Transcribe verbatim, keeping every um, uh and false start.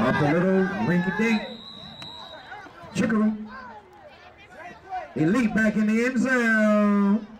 Off the little rinky-dink. Chickaroo. Elite back in the end zone.